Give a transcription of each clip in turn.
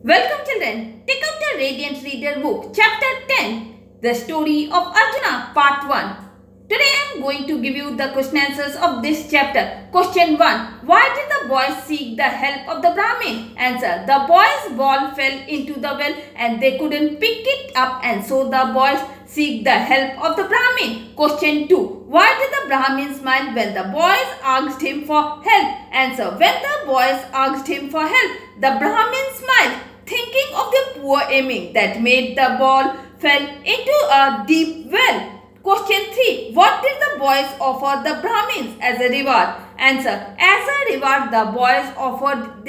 Welcome children, take out the Radiant Reader book, chapter 10, the story of Arjuna, part 1. Today I am going to give you the question answers of this chapter. Question 1. Why did the boys seek the help of the Brahmin? Answer. The boys' ball fell into the well and they couldn't pick it up, and so the boys seek the help of the Brahmin. Question 2. Why did the Brahmin smile when the boys asked him for help? Answer. When the boys asked him for help, the Brahmin smiled, thinking of the poor aiming that made the ball fell into a deep well. Question 3. What did the boys offer the Brahmins as a reward? Answer. As a reward, the boys offered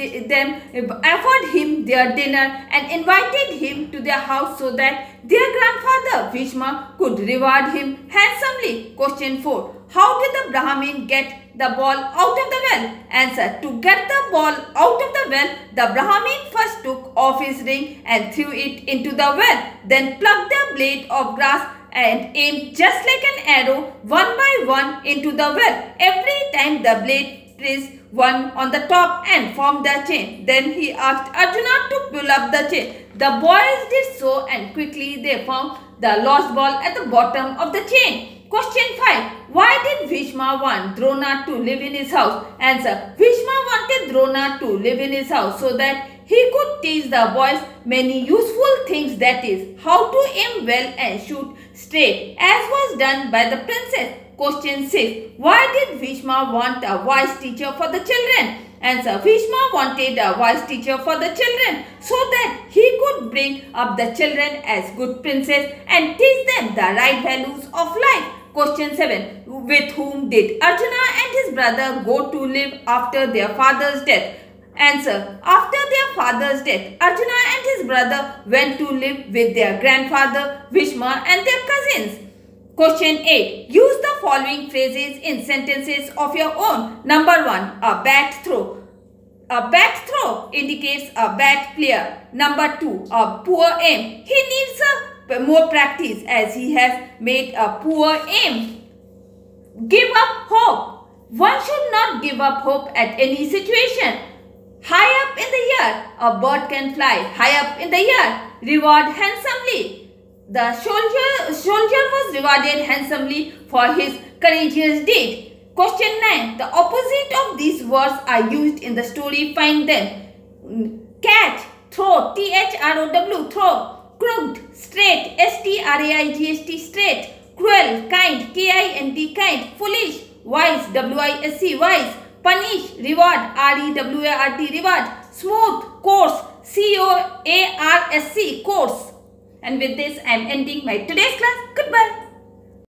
him their dinner and invited him to their house so that their grandfather Bhishma could reward him handsomely. Question 4. How did the Brahmin get the ball out of the well? Answer. To get the ball out of the well, the Brahmin first took off his ring and threw it into the well, then plucked the blade of grass and aimed just like an arrow one by one into the well. Every time the blade pressed one on the top and formed the chain. Then he asked Arjuna to pull up the chain. The boys did so, and quickly they found the lost ball at the bottom of the chain. Question 5. Why did Bhishma want Drona to live in his house? Answer. Bhishma wanted Drona to live in his house so that he could teach the boys many useful things, that is, how to aim well and shoot straight, as was done by the princess. Question 6. Why did Bhishma want a wise teacher for the children? Answer. Bhishma wanted a wise teacher for the children so that he could bring up the children as good princes and teach them the right values of life. Question 7. With whom did Arjuna and his brother go to live after their father's death? Answer. After their father's death, Arjuna and his brother went to live with their grandfather Bhishma and their cousins. Question 8. Use the following phrases in sentences of your own. Number 1. A bat throw. A bat throw indicates a bad player. Number 2. A poor aim. He needs more practice as he has made a poor aim. Give up hope. One should not give up hope at any situation. High up in the air, a bird can fly high up in the air. Reward handsomely. The soldier was rewarded handsomely for his courageous deed. Question 9. The opposite of these words are used in the story. Find them. Catch, throw, T-H-R-O-W, throw. Crooked, straight, S-T-R-A-I-G-H-T, straight. Cruel, kind, K-I-N-D, kind. Foolish, wise, W-I-S-E, wise. Punish, reward, R-E-W-A-R-D, reward. Smooth, coarse, C-O-A-R-S-C, coarse. And with this, I am ending my today's class. Goodbye.